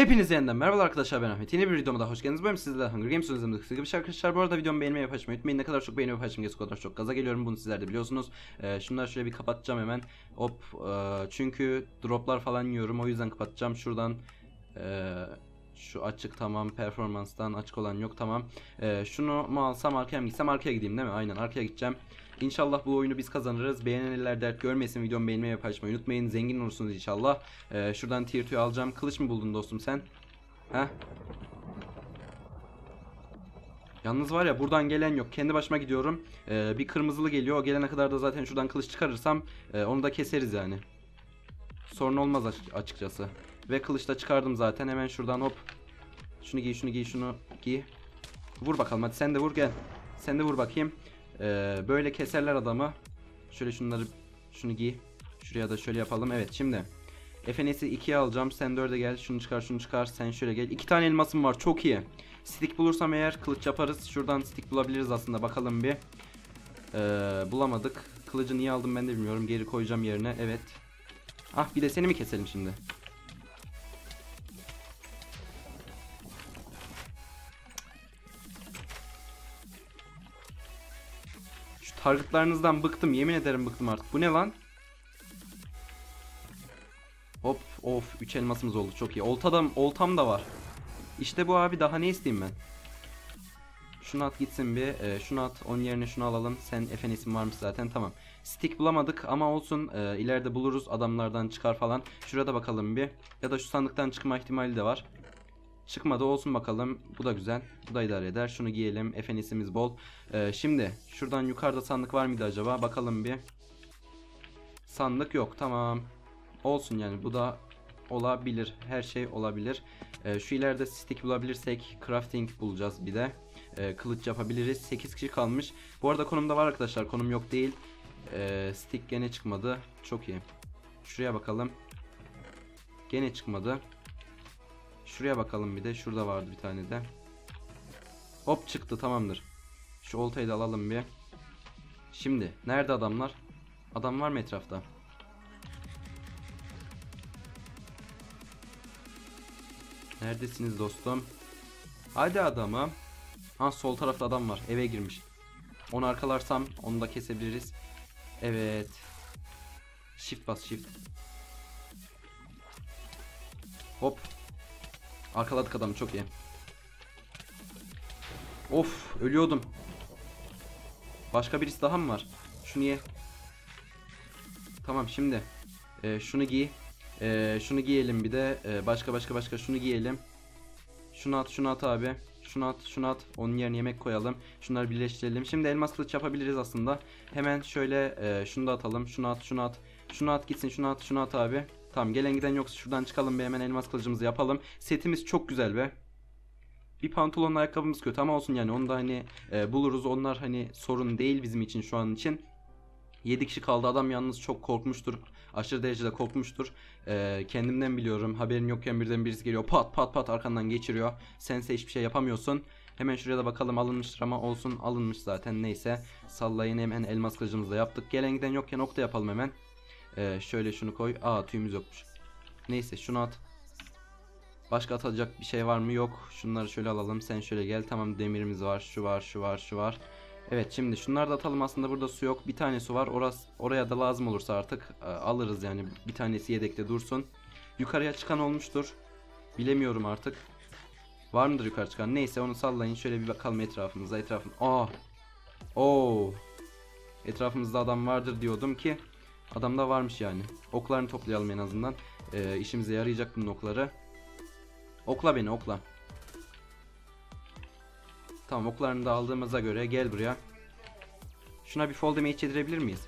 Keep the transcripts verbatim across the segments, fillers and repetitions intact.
Hepinize yeniden merhabalar arkadaşlar, ben Ahmet. Yeni bir videoma daha hoş geldiniz. Bugün sizlerle Hunger Games özlemde kısa bir şey arkadaşlar. Bu arada videomu beğenmeyi ve paylaşmayı unutmayın. Ne kadar çok beğeni ve paylaşım o kadar çok gaza geliyorum. Bunu sizler de biliyorsunuz. Ee, şunları şöyle bir kapatacağım hemen. Hop. E, çünkü droplar falan yiyorum. O yüzden kapatacağım. Şuradan e, şu açık, tamam. Performanstan açık olan yok, tamam. E, şunu mu alsam, arkaya mı gitsem? Arkaya gideyim değil mi? Aynen, arkaya gideceğim. İnşallah bu oyunu biz kazanırız. Beğenenler dert görmesin. Videomu beğenmeyi ve paylaşmayı unutmayın. Zengin olursunuz inşallah. Ee, şuradan tier iki alacağım. Kılıç mı buldun dostum sen? Heh. Yalnız var ya, buradan gelen yok. Kendi başıma gidiyorum. Ee, bir kırmızılı geliyor. O gelene kadar da zaten şuradan kılıç çıkarırsam e, onu da keseriz yani. Sorun olmaz açıkçası. Ve kılıç da çıkardım zaten. Hemen şuradan hop. Şunu giy, şunu giy, şunu giy. Vur bakalım, hadi sen de vur, gel. Sen de vur bakayım. Ee, böyle keserler adamı. Şöyle şunları, şunu giy. Şuraya da şöyle yapalım. Evet, şimdi F N S'i ikiye alacağım. Sen dörde gel. Şunu çıkar, şunu çıkar. Sen şöyle gel. İki tane elmasım var. Çok iyi. Stick bulursam eğer kılıç yaparız. Şuradan stick bulabiliriz aslında. Bakalım bir. Ee, bulamadık. Kılıcı niye aldım ben de bilmiyorum. Geri koyacağım yerine. Evet. Ah, bir de seni mi keselim şimdi? Şu targetlarınızdan bıktım. Yemin ederim bıktım artık. Bu ne lan? Hop, of, üç elmasımız oldu, çok iyi. Oltada, oltam da var. İşte bu abi, daha ne isteyeyim ben? Şunu at gitsin bir. E, şunu at, onun yerine şunu alalım. Sen F N S'in varmış zaten, tamam. Stick bulamadık ama olsun, e, ileride buluruz, adamlardan çıkar falan. Şurada bakalım bir. Ya da şu sandıktan çıkma ihtimali de var. Çıkmadı, olsun bakalım. Bu da güzel. Bu da idare eder. Şunu giyelim. F N S'imiz bol. E, şimdi şuradan yukarıda sandık var mıydı acaba? Bakalım bir. Sandık yok, tamam. Olsun yani, bu da olabilir. Her şey olabilir. Ee, şu ileride stick bulabilirsek crafting bulacağız bir de. Ee, kılıç yapabiliriz. sekiz kişi kalmış. Bu arada konumda var arkadaşlar. Konum yok değil. Ee, stick gene çıkmadı. Çok iyi. Şuraya bakalım. Gene çıkmadı. Şuraya bakalım bir de. Şurada vardı bir tane de. Hop, çıktı, tamamdır. Şu oltayı da alalım bir. Şimdi nerede adamlar? Adam var mı etrafta? Neredesiniz dostum? Hadi adamım. Ha, sol tarafta adam var. Eve girmiş. Onu arkalarsam onu da kesebiliriz. Evet. Shift bas, shift. Hop. Arkaladık adamı, çok iyi. Of, ölüyordum. Başka birisi daha mı var? Şunu ye. Tamam, şimdi. Ee, şunu giy. Ee, şunu giyelim bir de. Ee, başka başka başka şunu giyelim. Şunu at, şunu at abi. Şunu at, şunu at. Onun yerine yemek koyalım. Şunları birleştirelim. Şimdi elmas kılıç yapabiliriz aslında. Hemen şöyle e, şunu da atalım. Şunu at, şunu at. Şunu at gitsin, şunu at, şunu at abi. Tamam, gelen giden yoksa şuradan çıkalım be, hemen elmas kılıcımızı yapalım. Setimiz çok güzel be. Bir pantolonla ayakkabımız kötü ama olsun yani, onu da hani e, buluruz. Onlar hani sorun değil bizim için şu an için. yedi kişi kaldı, adam yalnız çok korkmuştur. Aşırı derecede korkmuştur. Ee, kendimden biliyorum. Haberin yokken birden birisi geliyor. Pat pat pat arkandan geçiriyor. Sense hiçbir şey yapamıyorsun. Hemen şuraya da bakalım, alınmıştır ama olsun, alınmış zaten, neyse. Sallayın, hemen elmas kılıcımızı da yaptık. Gelen giden yokken nokta yapalım hemen. Ee, şöyle şunu koy. Aa, tüyümüz yokmuş. Neyse, şunu at. Başka atacak bir şey var mı? Yok. Şunları şöyle alalım. Sen şöyle gel. Tamam, demirimiz var. Şu var, şu var, şu var. Evet, şimdi şunları da atalım. Aslında burada su yok. Bir tane su var. Orası, oraya da lazım olursa artık e, alırız yani. Bir tanesi yedekte dursun. Yukarıya çıkan olmuştur. Bilemiyorum artık. Var mıdır yukarı çıkan? Neyse, onu sallayın. Şöyle bir bakalım etrafımıza. Etrafım. Aa. Oo. Etrafımızda adam vardır diyordum ki adam da varmış yani. Oklarını toplayalım en azından. E, işimize yarayacak bunun okları. Okla beni, okla. Tamam, oklarını da aldığımıza göre gel buraya. Şuna bir fall damage yedirebilir miyiz?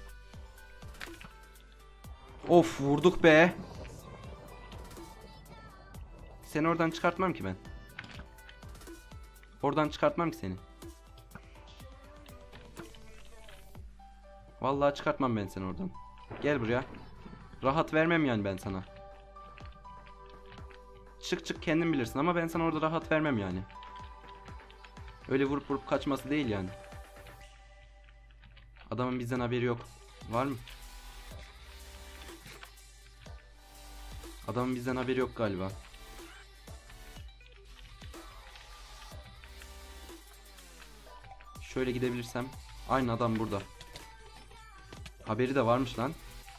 Of, vurduk be. Seni oradan çıkartmam ki ben. Oradan çıkartmam ki seni. Vallahi çıkartmam ben seni oradan. Gel buraya. Rahat vermem yani ben sana. Çık çık, kendin bilirsin ama ben sana orada rahat vermem yani. Öyle vurup vurup kaçması değil yani. Adamın bizden haberi yok. Var mı? Adamın bizden haberi yok galiba. Şöyle gidebilirsem. Aynı adam burada. Haberi de varmış lan.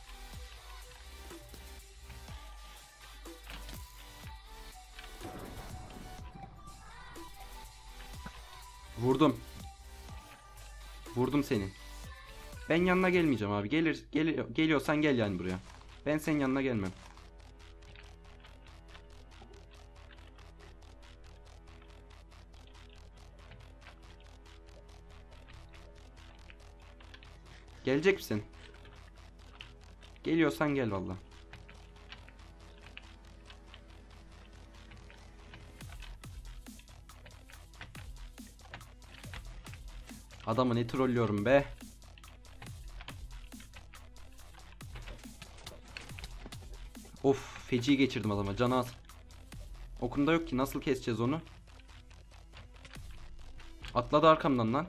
Vurdum. Vurdum seni. Ben yanına gelmeyeceğim abi. Gelir, gel, geliyorsan gel yani buraya. Ben senin yanına gelmem. Gelecek misin? Geliyorsan gel vallahi. Adamı ne trollüyorum be. Of, feci geçirdim adama. Canı az. Okunda yok ki, nasıl keseceğiz onu? Atladı arkamdan lan.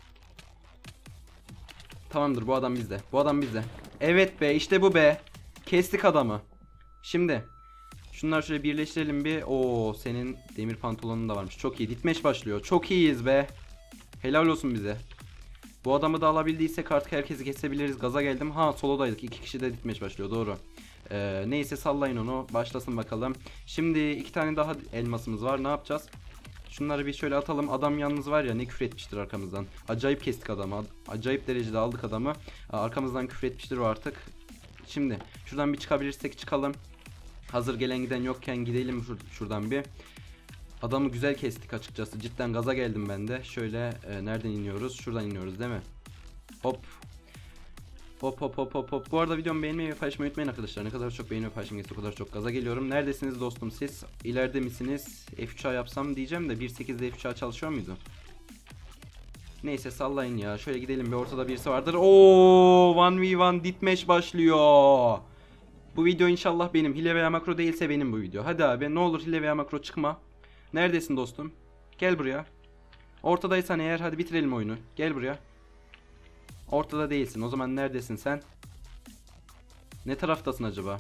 Tamamdır, bu adam bizde. Bu adam bizde. Evet be, işte bu be. Kestik adamı. Şimdi şunları şöyle birleştirelim bir. Oo, senin demir pantolonun da varmış. Çok iyi. Ditmeş başlıyor. Çok iyiyiz be. Helal olsun bize. Bu adamı da alabildiysek artık herkesi kesebiliriz. Gaza geldim. Ha, solodaydık. İki kişi de ditmeş başlıyor. Doğru. Ee, neyse sallayın onu. Başlasın bakalım. Şimdi iki tane daha elmasımız var. Ne yapacağız? Şunları bir şöyle atalım. Adam yalnız var ya, ne küfür etmiştir arkamızdan. Acayip kestik adamı. Acayip derecede aldık adamı. Arkamızdan küfür etmiştir o artık. Şimdi şuradan bir çıkabilirsek çıkalım. Hazır gelen giden yokken gidelim şur şuradan bir. Adamı güzel kestik açıkçası. Cidden gaza geldim ben de. Şöyle e, nereden iniyoruz? Şuradan iniyoruz değil mi? Hop. Hop hop hop hop hop. Bu arada videomu beğenmeyi ve paylaşmayı unutmayın arkadaşlar. Ne kadar çok beğeni ve paylaşım gelirse o kadar çok gaza geliyorum. Neredesiniz dostum siz? İleride misiniz? F üç A yapsam diyeceğim de bir nokta sekizde F üç A çalışıyor muydu? Neyse sallayın ya. Şöyle gidelim, bir ortada birisi vardır. Oo, bir ve bir ditmeş başlıyor. Bu video inşallah benim. Hile veya makro değilse benim bu video. Hadi abi, ne olur hile veya makro çıkma. Neredesin dostum? Gel buraya. Ortadaysan eğer hadi bitirelim oyunu. Gel buraya. Ortada değilsin. O zaman neredesin sen? Ne taraftasın acaba?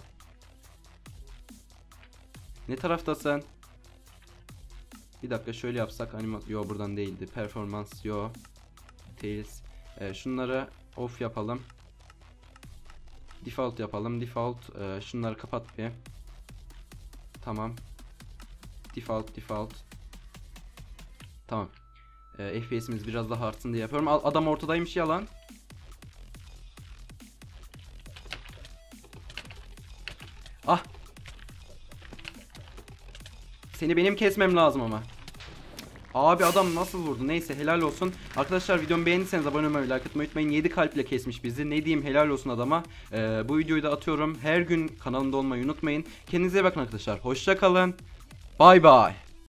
Ne taraftasın? Bir dakika şöyle yapsak. Animat. Yo, buradan değildi. Performans. Yo. Tails. Ee, şunları off yapalım. Default yapalım. Default. E, şunları kapat bir. Tamam. Default. Default. Tamam. E, F P S'imiz biraz daha artsın diye yapıyorum. Adam ortadaymış ya lan. Ah. Seni benim kesmem lazım ama. Abi adam nasıl vurdu? Neyse, helal olsun. Arkadaşlar videomu beğendiyseniz abone olmayı, like atmayı unutmayın. yedi kalple kesmiş bizi. Ne diyeyim, helal olsun adama. Ee, bu videoyu da atıyorum. Her gün kanalımda olmayı unutmayın. Kendinize iyi bakın arkadaşlar. Hoşça kalın. Bay bay.